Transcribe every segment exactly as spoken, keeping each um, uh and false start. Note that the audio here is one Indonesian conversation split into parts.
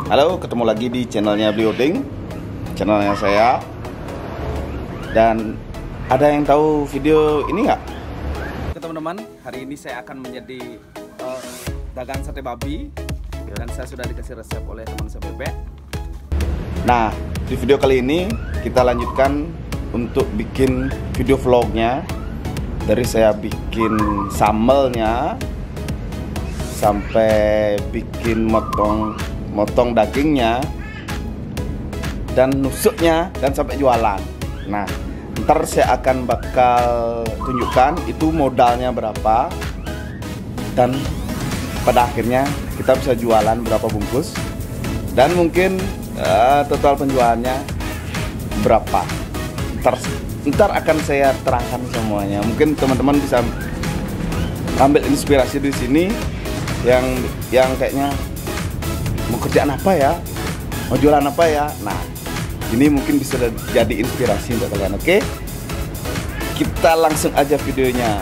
Halo, ketemu lagi di channelnya Blioding, channelnya saya. Dan ada yang tahu video ini nggak? Teman-teman, hari ini saya akan menjadi uh, dagang sate babi. Dan saya sudah dikasih resep oleh teman saya Bebek. Nah, di video kali ini kita lanjutkan untuk bikin video vlognya. Dari saya bikin sambelnya sampai bikin motong motong dagingnya dan nusuknya dan sampai jualan. Nah, ntar saya akan bakal tunjukkan itu modalnya berapa dan pada akhirnya kita bisa jualan berapa bungkus dan mungkin uh, total penjualannya berapa. Ntar, ntar akan saya terangkan semuanya. Mungkin teman-teman bisa ambil inspirasi di sini yang yang kayaknya mau kerjaan apa ya, mau jualan apa ya. Nah, ini mungkin bisa jadi inspirasi untuk kalian. Oke, kita langsung aja videonya.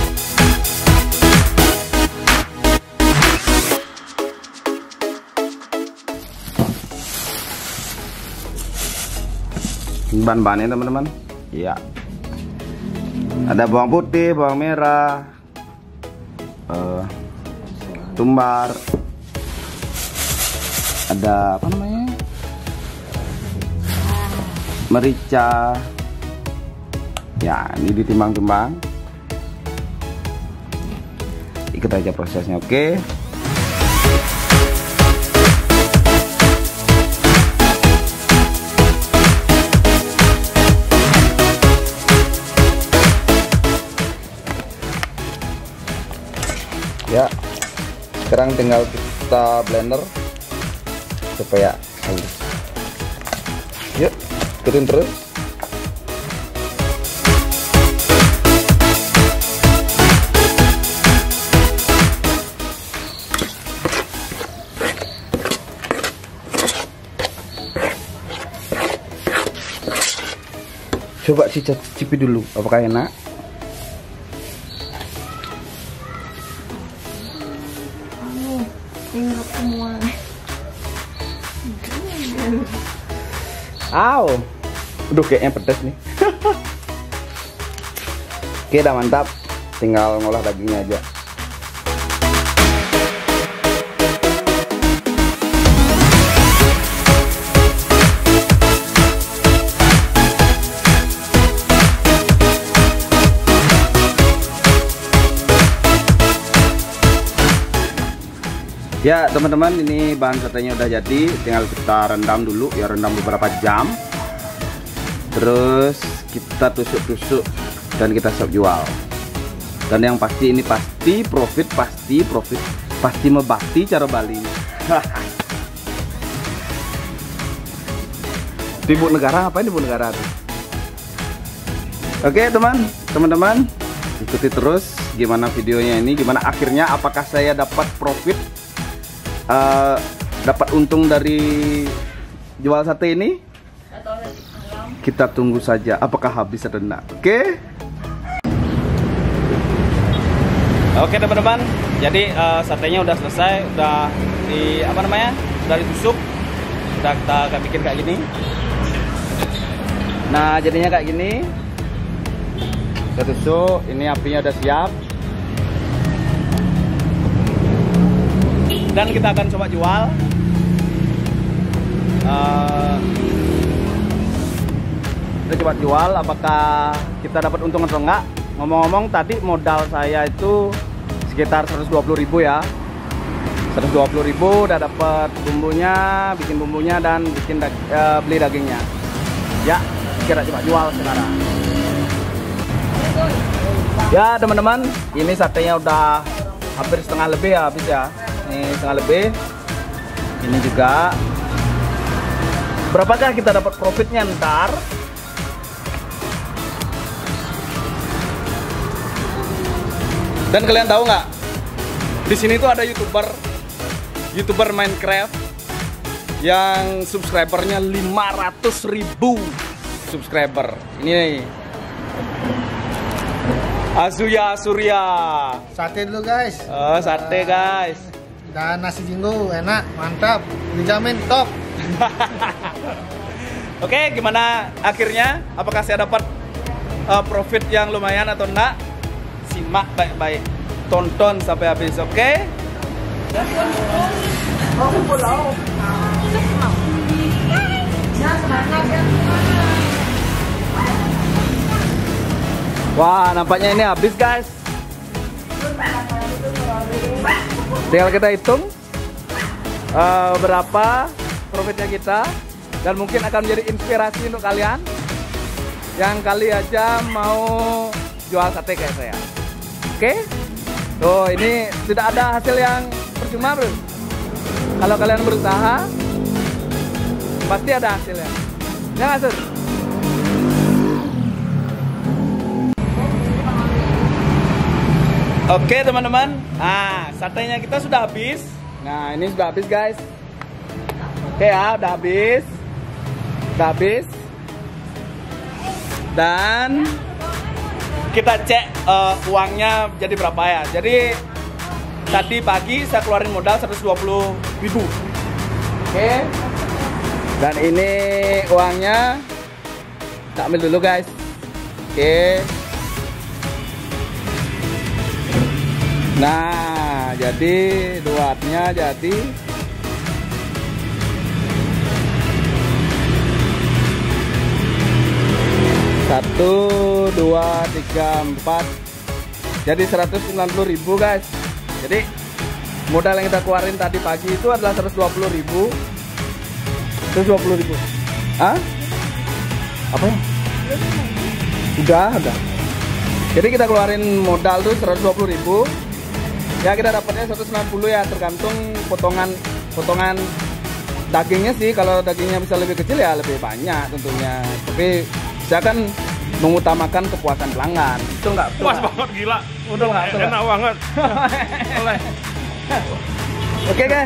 Bahan-bahannya teman-teman, ya, ada bawang putih, bawang merah, uh, tumbar, ada apa namanya, merica, ya ini ditimbang-timbang. Ikut aja prosesnya, oke? Ya, sekarang tinggal kita blender supaya halus. Yuk, ikutin terus. Coba cicipi dulu, apakah enak? Tinggal semua. Aw, udah kayaknya pedas nih. Oke, udah mantap. Tinggal ngolah dagingnya aja. Ya teman-teman, ini bahan satenya udah jadi, tinggal kita rendam dulu ya, rendam beberapa jam. Terus kita tusuk-tusuk dan kita siap jual. Dan yang pasti ini pasti profit, pasti profit, pasti mebakti cara Bali. Di ibu negara, apa ini ibu negara tuh? Oke teman, teman-teman, ikuti terus gimana videonya ini, gimana akhirnya, apakah saya dapat profit, Uh, dapat untung dari jual sate ini. Kita tunggu saja apakah habis atau enggak. Oke, oke teman-teman, jadi uh, satenya udah selesai, udah di apa namanya, udah ditusuk, udah kita kayak bikin kayak gini. Nah jadinya kayak gini, kita tusuk, ini apinya udah siap. Dan kita akan coba jual. uh, Kita coba jual apakah kita dapat untung atau enggak. Ngomong-ngomong tadi modal saya itu sekitar seratus dua puluh ribu ya, seratus dua puluh ribu udah dapat bumbunya, bikin bumbunya dan bikin dag uh, beli dagingnya. Ya, kita coba jual sekarang. Ya teman-teman, ini satenya udah hampir setengah lebih ya habis ya. Ini setengah lebih. Ini juga. Berapakah kita dapat profitnya ntar? Dan kalian tahu nggak? Di sini tuh ada youtuber, youtuber Minecraft yang subscribernya lima ratus ribu subscriber. Ini nih. Azuya Surya. Sate dulu guys. Oh, sate guys. dan nasi jinggo enak, mantap, dijamin top. Oke, gimana akhirnya? Apakah saya dapat uh, profit yang lumayan atau enggak? Simak baik-baik, tonton sampai habis, oke? Wah, nampaknya ini habis guys. Tinggal kita hitung uh, berapa profitnya kita, dan mungkin akan menjadi inspirasi untuk kalian yang kali aja mau jual sate kayak saya. Oke? Tuh, ini tidak ada hasil yang percuma, bro. Kalau kalian berusaha, pasti ada hasilnya. Ya nggak, Sur? Oke teman-teman, nah satenya kita sudah habis. Nah ini sudah habis guys. Oke ya, udah habis, udah habis. Dan kita cek uh, uangnya jadi berapa ya. Jadi tadi pagi saya keluarin modal seratus dua puluh ribu. Oke. Dan ini uangnya, tak ambil dulu guys. Oke. Nah, jadi duatnya jadi satu, dua, tiga, empat. Jadi seratus sembilan puluh ribu guys. Jadi modal yang kita keluarin tadi pagi itu adalah seratus dua puluh ribu. seratus dua puluh ribu. Hah? Apa ya? Udah, udah. Jadi kita keluarin modal tuh seratus dua puluh ribu. Ya kita dapatnya seratus sembilan puluh ya, tergantung potongan potongan dagingnya sih. Kalau dagingnya bisa lebih kecil ya lebih banyak tentunya. Tapi saya kan mengutamakan kepuasan pelanggan. Betul nggak? Puas banget, gila. Betul nggak? Enak banget. Boleh. Oke guys.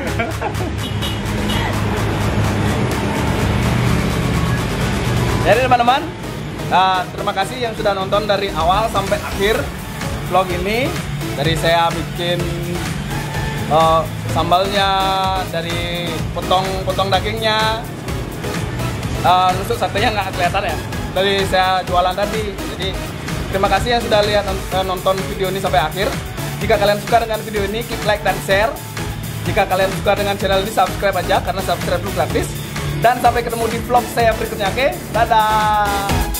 Jadi teman-teman, uh, terima kasih yang sudah nonton dari awal sampai akhir vlog ini. Dari saya bikin uh, sambalnya, dari potong-potong dagingnya, uh, nusuk satenya nggak kelihatan ya, dari saya jualan tadi. Jadi terima kasih yang sudah lihat nonton video ini sampai akhir. Jika kalian suka dengan video ini, klik like dan share. Jika kalian suka dengan channel ini, subscribe aja karena subscribe itu gratis. Dan sampai ketemu di vlog saya berikutnya, oke? Dadah.